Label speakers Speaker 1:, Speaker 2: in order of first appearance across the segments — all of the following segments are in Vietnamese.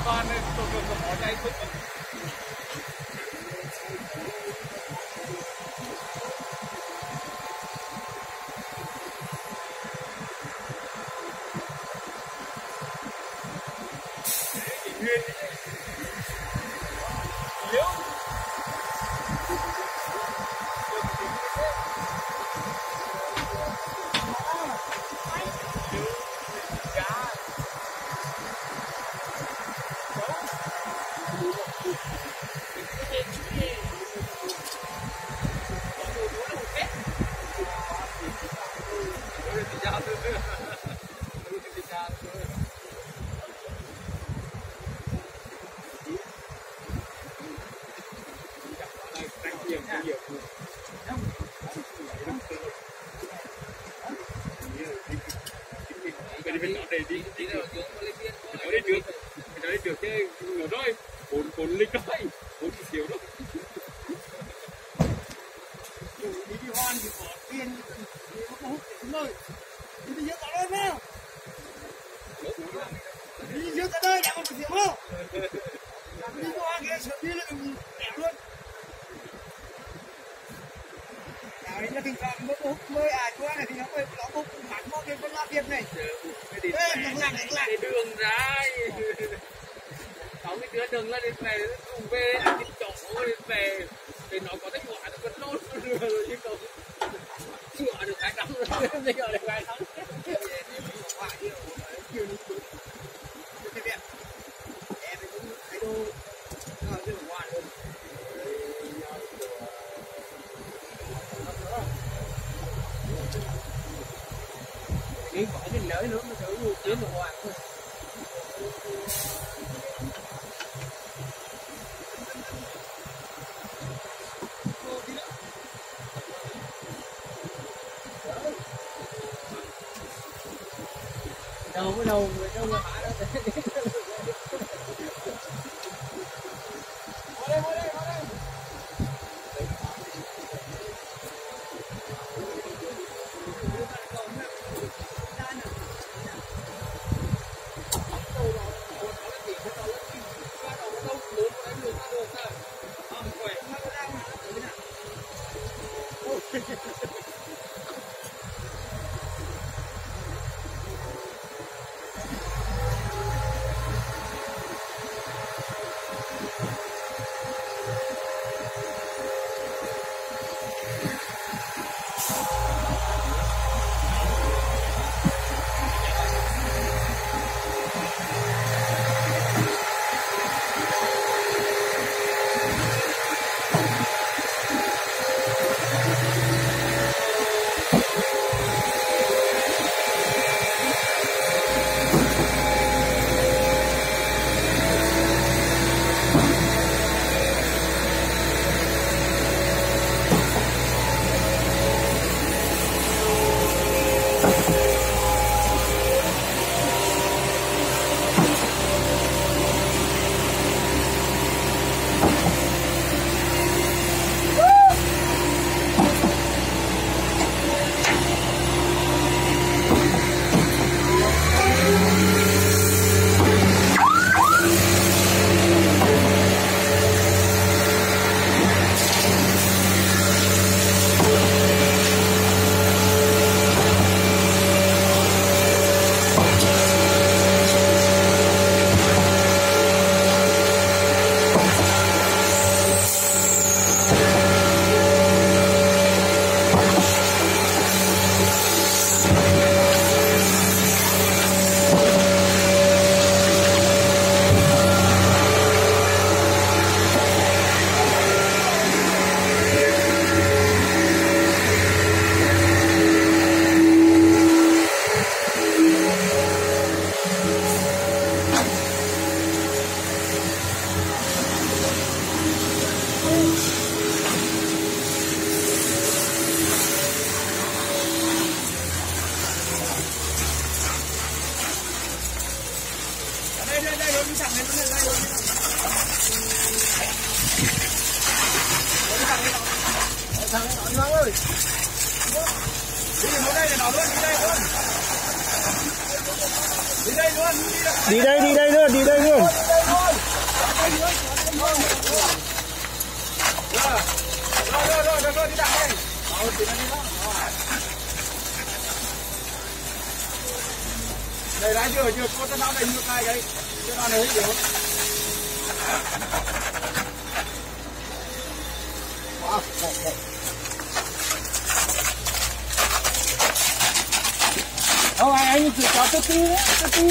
Speaker 1: con này tôi bỏ tay xuống. Nguyên yếu được chứ nó rồi 4 lít thôi 4 triệu đó đi hoan thì có tiền thì nó có hút chúng tôi đi dưới cả đây nào đi dưới cả đây đã có 1 triệu không đi qua kia sớm đi là đẻo luôn đấy là tình trạng mất hút mới chua này thì nó mới nó hút mặt nó cái phân la tiệp này cái đường ra có cái đứa đừng là đến về cùng về cái chỗ đến về thì nó có cái quả nó vẫn nốt rồi chứ không chữa được 2 năm rồi bây giờ được 2 năm cái quả cái lưỡi nữa nó thử luôn tiến được hoàng thôi đâu có đâu người đâu mà bả đó Đi đây luôn. đi đặt đây. Thì nó đi đó. Đây lại chưa có cái nào đây như này vậy. Cái nào này hiểu. Wow. Không anh chỉ có cái tí đấy,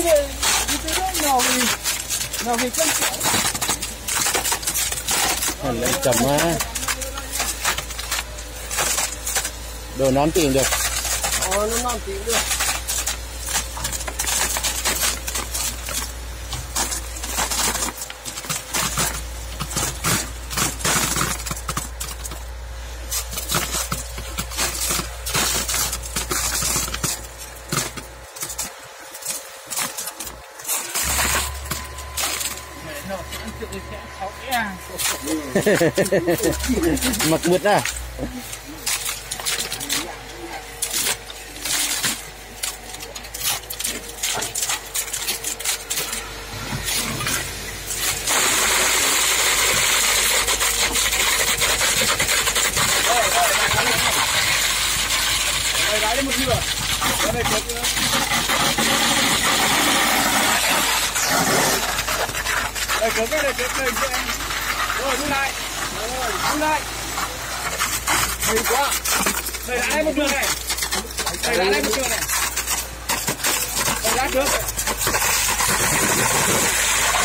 Speaker 1: nhỏ vì chân kiểu.
Speaker 2: Lấy chậm á. Đồ nón tìm được.
Speaker 1: Nó non tìm được.
Speaker 2: Mặc mượt à.
Speaker 1: Đây một nửa. Đây chết nữa. Đây chết đây cho em. Rồi đi lại. Đi lại. Hay quá. Đây lại một nửa này. Đây lại một nửa này. Đây lá trước.